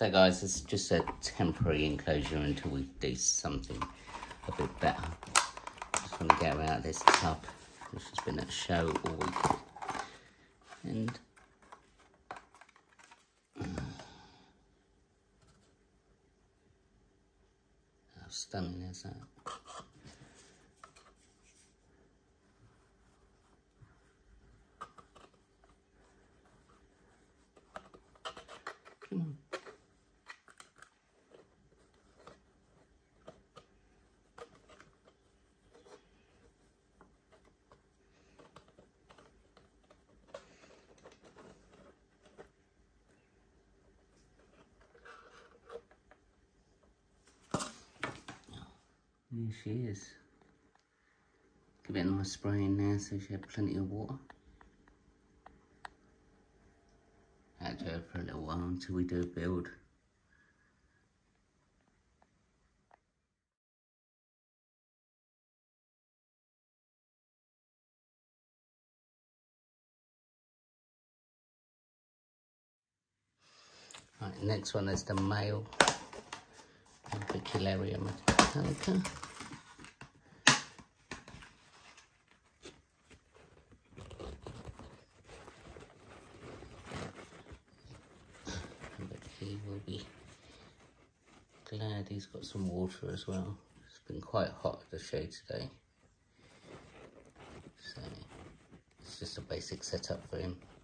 So guys, it's just a temporary enclosure until we do something a bit better. Just want to get her out of this tub, which has been at a show all week. And how stunning is that? Come on. There she is. Give it a nice spray in there so she had plenty of water. Had to her for a little while until we do a build. Right, next one is the male Avicularia metallica. But he will be glad he's got some water as well. It's been quite hot at the show today. So it's just a basic setup for him.